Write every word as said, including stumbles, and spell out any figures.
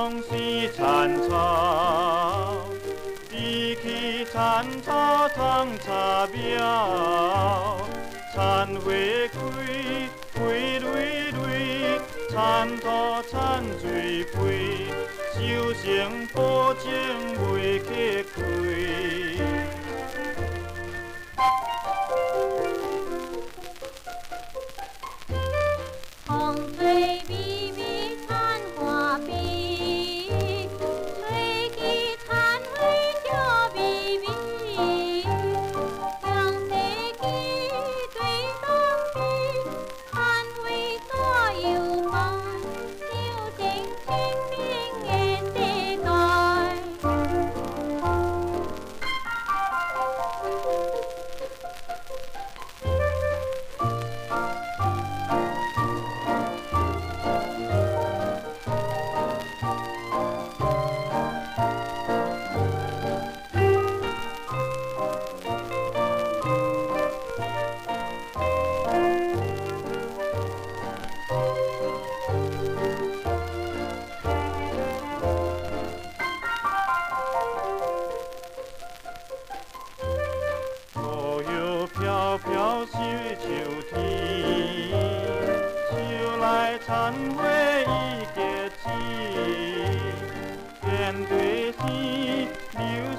江西产茶，比起产茶汤茶苗，产花开，花蕊蕊，产土产水肥，收成保证袂客气。 风吹微微产花美，吹起产花叫微微。向西去对东比，产花多又慢，收成清明的时代。 雨摇飘飘水秋天，秋来产花已结枝，天地生流